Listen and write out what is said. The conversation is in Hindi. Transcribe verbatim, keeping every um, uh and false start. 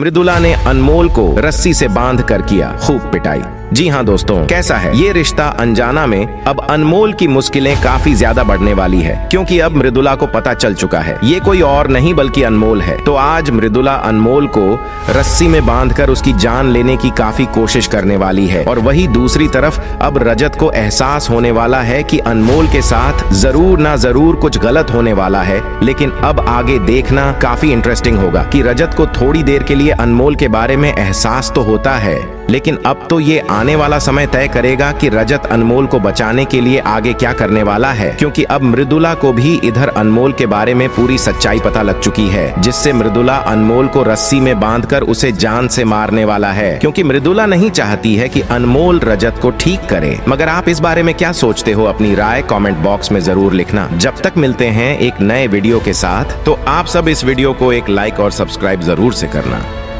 मृदुला ने अनमोल को रस्सी से बांध कर किया खूब पिटाई। जी हाँ दोस्तों, कैसा है ये रिश्ता अनजाना में। अब अनमोल की मुश्किलें काफी ज्यादा बढ़ने वाली है, क्योंकि अब मृदुला को पता चल चुका है ये कोई और नहीं बल्कि अनमोल है। तो आज मृदुला अनमोल को रस्सी में बांधकर उसकी जान लेने की काफी कोशिश करने वाली है। और वही दूसरी तरफ अब रजत को एहसास होने वाला है कि अनमोल के साथ जरूर ना जरूर कुछ गलत होने वाला है। लेकिन अब आगे देखना काफी इंटरेस्टिंग होगा कि रजत को थोड़ी देर के लिए अनमोल के बारे में एहसास तो होता है, लेकिन अब तो ये आने वाला समय तय करेगा कि रजत अनमोल को बचाने के लिए आगे क्या करने वाला है। क्योंकि अब मृदुला को भी इधर अनमोल के बारे में पूरी सच्चाई पता लग चुकी है, जिससे मृदुला अनमोल को रस्सी में बांधकर उसे जान से मारने वाला है। क्योंकि मृदुला नहीं चाहती है कि अनमोल रजत को ठीक करे। मगर आप इस बारे में क्या सोचते हो, अपनी राय कमेंट बॉक्स में जरूर लिखना। जब तक मिलते हैं एक नए वीडियो के साथ, तो आप सब इस वीडियो को एक लाइक और सब्सक्राइब जरूर से करना।